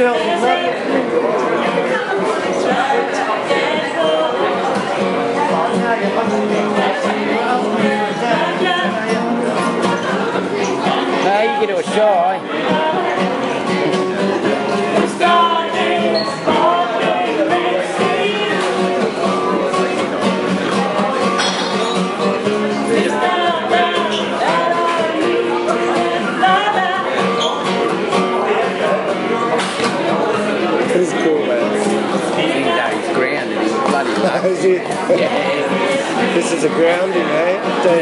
girls would love it. No, you can do a shy. This is cool, man. He's grounded. He's bloody lucky. Is it? Yeah. This is a grounding, eh?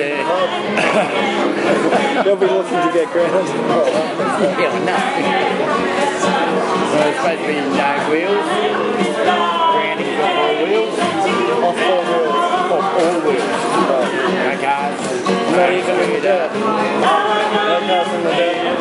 They'll be looking to get grounded. Yeah, I know. So it's supposed to be no wheels. Grounding for all wheels. Off all wheels. Off all wheels. No cars. Not even in the dirt. No cars in the dirt.